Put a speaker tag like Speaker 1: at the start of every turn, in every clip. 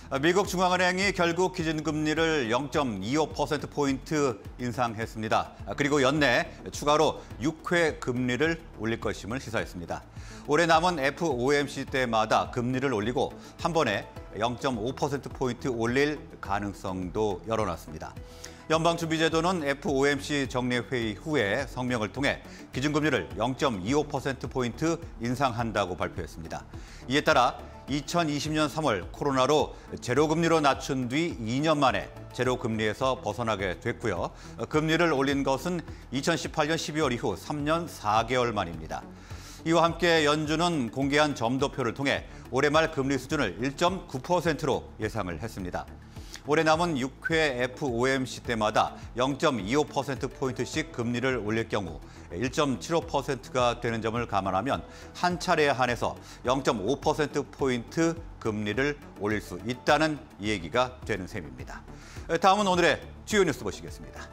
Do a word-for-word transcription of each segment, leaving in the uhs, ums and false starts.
Speaker 1: 미국 중앙은행이 결국 기준금리를 영 점 이오 퍼센트포인트 인상했습니다. 그리고 연내 추가로 육 회 금리를 올릴 것임을 시사했습니다. 올해 남은 에프오엠씨 때마다 금리를 올리고 한 번에 영 점 오 퍼센트포인트 올릴 가능성도 열어놨습니다. 연방준비제도는 에프오엠씨 정례회의 후에 성명을 통해 기준금리를 영 점 이오 퍼센트포인트 인상한다고 발표했습니다. 이에 따라 이천이십 년 삼월 코로나로 제로금리로 낮춘 뒤 이 년 만에 제로금리에서 벗어나게 됐고요. 금리를 올린 것은 이천십팔 년 십이월 이후 삼 년 사 개월 만입니다. 이와 함께 연준은 공개한 점도표를 통해 올해 말 금리 수준을 일 점 구 퍼센트로 예상을 했습니다. 올해 남은 육 회 에프오엠씨 때마다 영 점 이오 퍼센트포인트씩 금리를 올릴 경우 일 점 칠오 퍼센트가 되는 점을 감안하면 한 차례에 한해서 영 점 오 퍼센트포인트 금리를 올릴 수 있다는 얘기가 되는 셈입니다. 다음은 오늘의 주요 뉴스 보시겠습니다.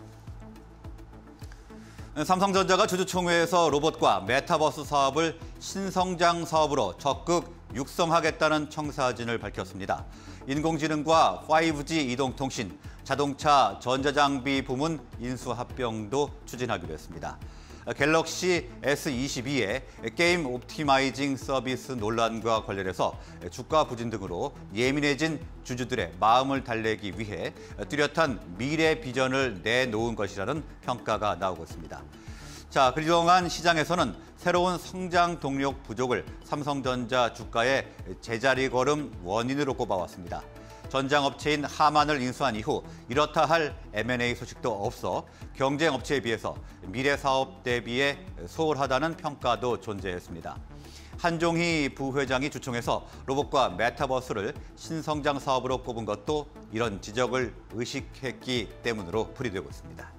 Speaker 1: 삼성전자가 주주총회에서 로봇과 메타버스 사업을 신성장 사업으로 적극 육성하겠다는 청사진을 밝혔습니다. 인공지능과 파이브지 이동통신, 자동차 전자장비 부문 인수합병도 추진하기로 했습니다. 갤럭시 에스 이십이의 게임 옵티마이징 서비스 논란과 관련해서 주가 부진 등으로 예민해진 주주들의 마음을 달래기 위해 뚜렷한 미래 비전을 내놓은 것이라는 평가가 나오고 있습니다. 자, 그동안 시장에서는 새로운 성장 동력 부족을 삼성전자 주가의 제자리 걸음 원인으로 꼽아왔습니다. 전장업체인 하만을 인수한 이후 이렇다 할 엠 앤 에이 소식도 없어 경쟁업체에 비해서 미래 사업 대비에 소홀하다는 평가도 존재했습니다. 한종희 부회장이 주총에서 로봇과 메타버스를 신성장 사업으로 꼽은 것도 이런 지적을 의식했기 때문으로 풀이되고 있습니다.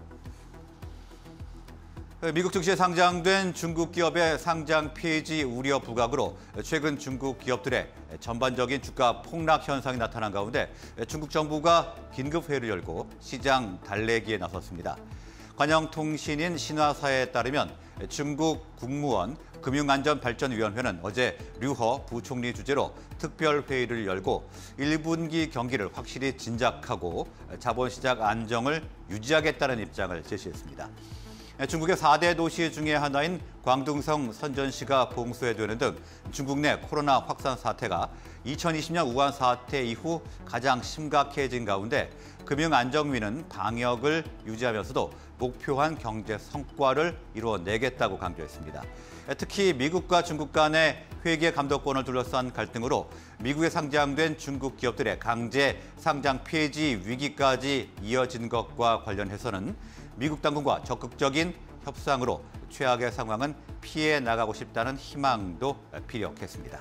Speaker 1: 미국 증시에 상장된 중국 기업의 상장 폐지 우려 부각으로 최근 중국 기업들의 전반적인 주가 폭락 현상이 나타난 가운데 중국 정부가 긴급회의를 열고 시장 달래기에 나섰습니다. 관영통신인 신화사에 따르면 중국 국무원 금융안전발전위원회는 어제 류허 부총리 주재로 특별회의를 열고 일 분기 경기를 확실히 진작하고 자본시장 안정을 유지하겠다는 입장을 제시했습니다. 중국의 사 대 도시 중의 하나인 광둥성 선전시가 봉쇄되는 등 중국 내 코로나 확산 사태가 이천이십 년 우한 사태 이후 가장 심각해진 가운데 금융안정위는 방역을 유지하면서도 목표한 경제 성과를 이루어내겠다고 강조했습니다. 특히 미국과 중국 간의 회계 감독권을 둘러싼 갈등으로 미국에 상장된 중국 기업들의 강제 상장 폐지 위기까지 이어진 것과 관련해서는 미국 당국과 적극적인 협상으로 최악의 상황은 피해 나가고 싶다는 희망도 피력했습니다.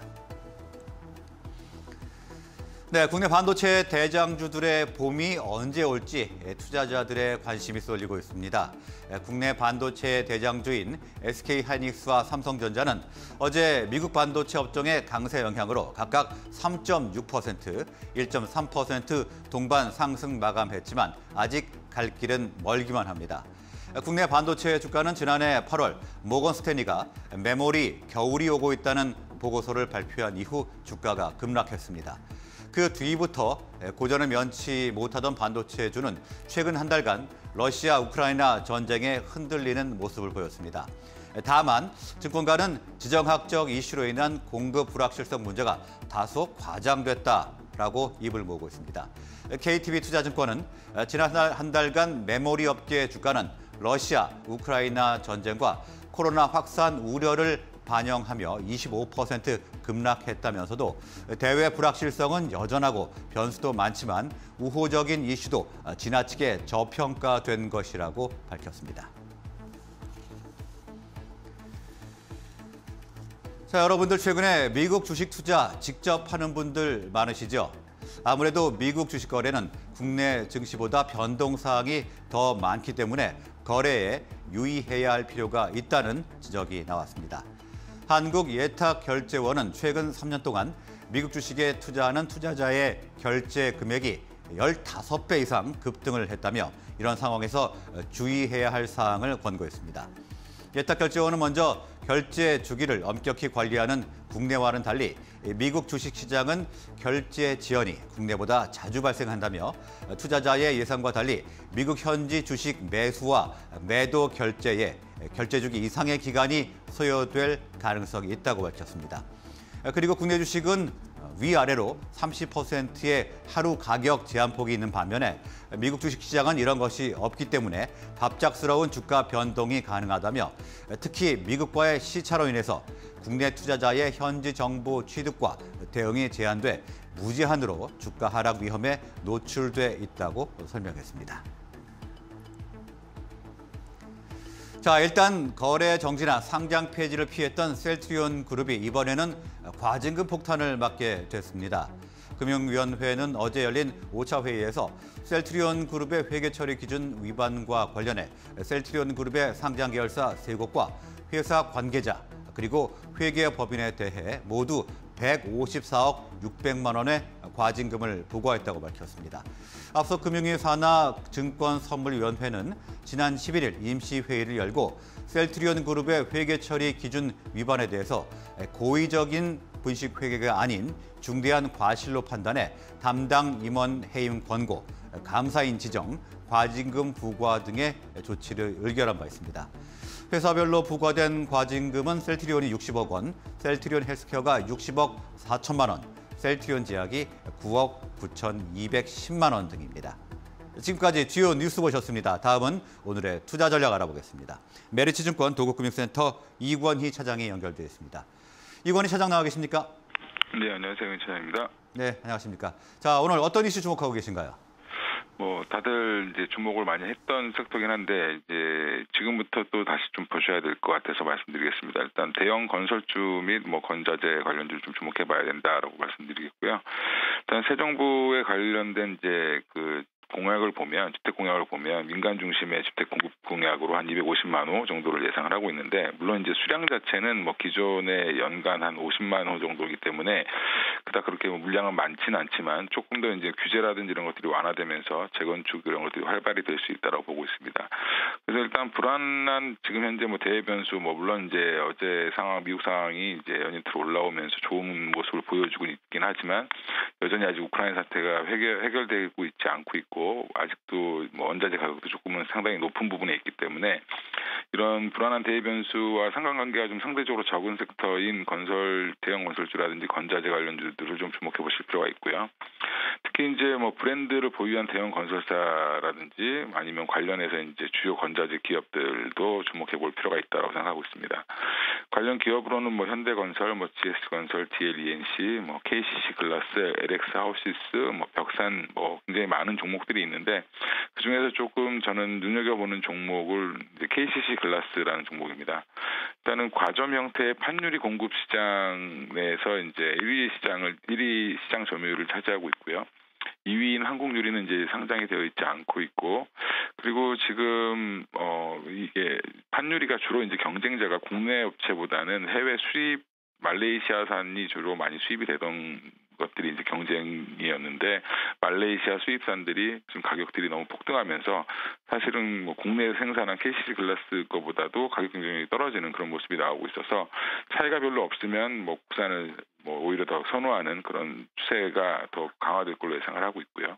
Speaker 1: 네, 국내 반도체 대장주들의 봄이 언제 올지 투자자들의 관심이 쏠리고 있습니다. 국내 반도체 대장주인 에스케이하이닉스와 삼성전자는 어제 미국 반도체 업종의 강세 영향으로 각각 삼 점 육 퍼센트, 일 점 삼 퍼센트 동반 상승 마감했지만 아직 갈 길은 멀기만 합니다. 국내 반도체 주가는 지난해 팔월 모건 스탠리가 메모리 겨울이 오고 있다는 보고서를 발표한 이후 주가가 급락했습니다. 그 뒤부터 고전을 면치 못하던 반도체주는 최근 한 달간 러시아 우크라이나 전쟁에 흔들리는 모습을 보였습니다. 다만 증권가는 지정학적 이슈로 인한 공급 불확실성 문제가 다소 과장됐다라고 입을 모으고 있습니다. 케이티비 투자증권은 지난 한 달간 메모리 업계 주가는 러시아 우크라이나 전쟁과 코로나 확산 우려를 반영하며 이십오 퍼센트 급락했다면서도 대외 불확실성은 여전하고 변수도 많지만 우호적인 이슈도 지나치게 저평가된 것이라고 밝혔습니다. 자, 여러분들 최근에 미국 주식 투자 직접 하는 분들 많으시죠? 아무래도 미국 주식 거래는 국내 증시보다 변동사항이 더 많기 때문에 거래에 유의해야 할 필요가 있다는 지적이 나왔습니다. 한국예탁결제원은 최근 삼 년 동안 미국 주식에 투자하는 투자자의 결제 금액이 십오 배 이상 급등을 했다며 이런 상황에서 주의해야 할 사항을 권고했습니다. 예탁결제원은 먼저 결제 주기를 엄격히 관리하는 국내와는 달리 미국 주식시장은 결제 지연이 국내보다 자주 발생한다며 투자자의 예상과 달리 미국 현지 주식 매수와 매도 결제에 결제 주기 이상의 기간이 소요될 가능성이 있다고 밝혔습니다. 그리고 국내 주식은 위아래로 삼십 퍼센트의 하루 가격 제한폭이 있는 반면에 미국 주식시장은 이런 것이 없기 때문에 갑작스러운 주가 변동이 가능하다며 특히 미국과의 시차로 인해서 국내 투자자의 현지 정보 취득과 대응이 제한돼 무제한으로 주가 하락 위험에 노출돼 있다고 설명했습니다. 자, 일단 거래 정지나 상장 폐지를 피했던 셀트리온 그룹이 이번에는 과징금 폭탄을 맞게 됐습니다. 금융위원회는 어제 열린 오 차 회의에서 셀트리온 그룹의 회계 처리 기준 위반과 관련해 셀트리온 그룹의 상장 계열사 세 곳과 회사 관계자 그리고 회계법인에 대해 모두 백오십사억 육백만 원의 과징금을 부과했다고 밝혔습니다. 앞서 금융위 산하 증권선물위원회는 지난 십일 일 임시회의를 열고 셀트리온 그룹의 회계 처리 기준 위반에 대해서 고의적인 분식 회계가 아닌 중대한 과실로 판단해 담당 임원 해임 권고, 감사인 지정, 과징금 부과 등의 조치를 의결한 바 있습니다. 회사별로 부과된 과징금은 셀트리온이 육십억 원, 셀트리온 헬스케어가 육십억 사천만 원, 셀트리온 제약이 구억 구천이백십만 원 등입니다. 지금까지 주요 뉴스 보셨습니다. 다음은 오늘의 투자 전략 알아보겠습니다. 메리츠증권 도국금융센터 이권희 차장이 연결되어 있습니다. 이권희 차장 나와 계십니까?
Speaker 2: 네, 안녕하세요. 이 차장입니다.
Speaker 1: 네, 안녕하십니까. 자, 오늘 어떤 이슈 주목하고 계신가요?
Speaker 2: 뭐 다들 이제 주목을 많이 했던 섹터긴 한데 이제 지금부터 또 다시 좀 보셔야 될 것 같아서 말씀드리겠습니다. 일단 대형 건설주 및 뭐 건자재 관련주를 좀 주목해봐야 된다라고 말씀드리겠고요. 일단 새 정부에 관련된 이제 그 공약을 보면 주택 공약을 보면 민간 중심의 주택 공급 공약으로 한 이백오십만 호 정도를 예상을 하고 있는데 물론 이제 수량 자체는 뭐 기존에 연간 한 오십만 호 정도이기 때문에 그닥 그렇게 물량은 많지는 않지만 조금 더 이제 규제라든지 이런 것들이 완화되면서 재건축 이런 것들이 활발히 될 수 있다고 보고 있습니다. 그래서 일단 불안한 지금 현재 뭐 대외 변수 뭐 물론 이제 어제 상황 미국 상황이 이제 연이틀 올라오면서 좋은 모습을 보여주고 있긴 하지만 여전히 아직 우크라이나 사태가 해결 해결되고 있지 않고 있고 아직도 뭐 원자재 가격도 조금은 상당히 높은 부분에 있기 때문에 이런 불안한 대외 변수와 상관관계가 좀 상대적으로 적은 섹터인 건설 대형 건설주라든지 건자재 관련주들을 좀 주목해 보실 필요가 있고요. 특히 이제 뭐 브랜드를 보유한 대형 건설사라든지 아니면 관련해서 이제 주요 건자재 기업들도 주목해 볼 필요가 있다고 생각하고 있습니다. 관련 기업으로는 뭐 현대건설, 뭐 지에스건설, 디엘이엔씨, 뭐 케이씨씨 글라스, 엘엑스 하우시스, 뭐 벽산 뭐 굉장히 많은 종목들이 있는데 그 중에서 조금 저는 눈여겨보는 종목을 이제 케이씨씨 글라스라는 종목입니다. 일단은 과점 형태의 판유리 공급 시장 내에서 이제 일 위 시장을 일 위 시장 점유율을 차지하고 있고요. 이 위인 한국유리는 이제 상장이 되어 있지 않고 있고 그리고 지금 어 이게 판유리가 주로 이제 경쟁자가 국내 업체보다는 해외 수입 말레이시아산이 주로 많이 수입이 되던 것들이 이제 경쟁이었는데 말레이시아 수입산들이 지금 가격들이 너무 폭등하면서 사실은 뭐 국내에 생산한 케이씨씨 글라스 거보다도 가격 경쟁력이 떨어지는 그런 모습이 나오고 있어서 차이가 별로 없으면 뭐 국산을 뭐 오히려 더 선호하는 그런 추세가 더 강화될 걸로 예상을 하고 있고요.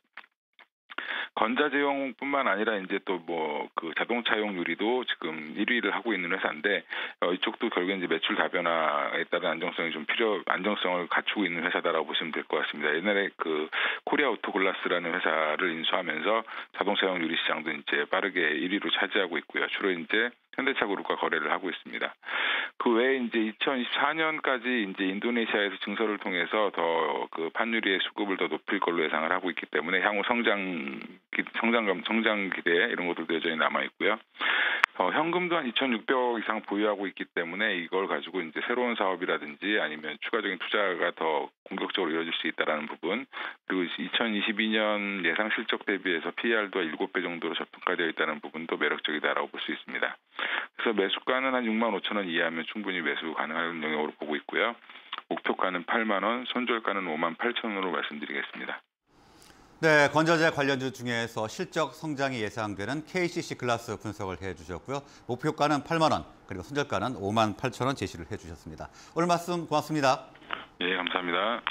Speaker 2: 건자재용뿐만 아니라 이제 또 뭐 그 자동차용 유리도 지금 일 위를 하고 있는 회사인데 어, 이쪽도 결국에 이제 매출 다변화에 따른 안정성이 좀 필요 안정성을 갖추고 있는 회사다라고 보시면 될 것 같습니다. 옛날에 그 코리아 오토글라스라는 회사를 인수하면서 자동차용 유리 시장도 이제 빠르게 일 위로 차지하고 있고요. 주로 이제 현대차 그룹과 거래를 하고 있습니다. 그 외에 이제 이천이십사 년까지 이제 인도네시아에서 증설을 통해서 더 그 판유리의 수급을 더 높일 걸로 예상을 하고 있기 때문에 향후 성장 성장감 성장 기대 이런 것들도 여전히 남아 있고요. 어, 현금도 한 이천육백억 이상 보유하고 있기 때문에 이걸 가지고 이제 새로운 사업이라든지 아니면 추가적인 투자가 더 공격적으로 이루어질 수 있다라는 부분 그리고 이천이십이 년 예상 실적 대비해서 피이알도 일곱 배 정도로 저평가되어 있다는 부분도 매력적이다라고 볼 수 있습니다. 그래서 매수가는 한 육만 오천 원 이하면 충분히 매수 가능한 영역으로 보고 있고요. 목표가는 팔만 원, 손절가는 오만 팔천 원으로 말씀드리겠습니다.
Speaker 1: 네, 건자재 관련주 중에서 실적 성장이 예상되는 케이씨씨 클래스 분석을 해주셨고요. 목표가는 팔만 원, 그리고 손절가는 오만 팔천 원 제시를 해주셨습니다. 오늘 말씀 고맙습니다.
Speaker 2: 예, 감사합니다.